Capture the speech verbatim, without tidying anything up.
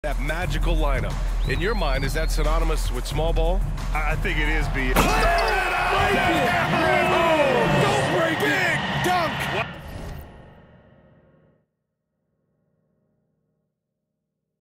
That magical lineup. In your mind, is that synonymous with small ball? I think it is, B.